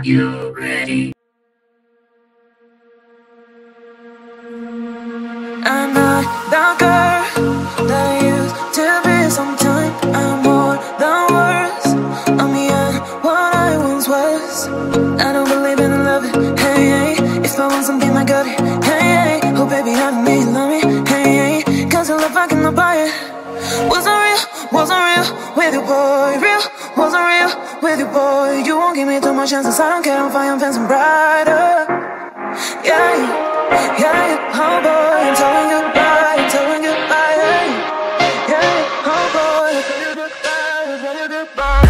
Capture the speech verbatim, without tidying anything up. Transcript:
Are you ready? I'm not the girl that used to be. Sometime I'm more than words. I'm beyond what I once was. I don't believe in love, hey, hey. If I want something, I got it, hey, hey. Oh baby, I don't need love me, hey, hey. Cause your love I cannot buy it. Wasn't real, wasn't real with you, boy. Real, wasn't real with you, boy. You won't give me too much chances, I don't care, I'm fine, I'm fancy brighter. Yeah, yeah, yeah, oh boy, I'm telling you goodbye, I'm telling you goodbye, yeah, yeah, oh boy, I'm telling you goodbye, I'm telling you goodbye.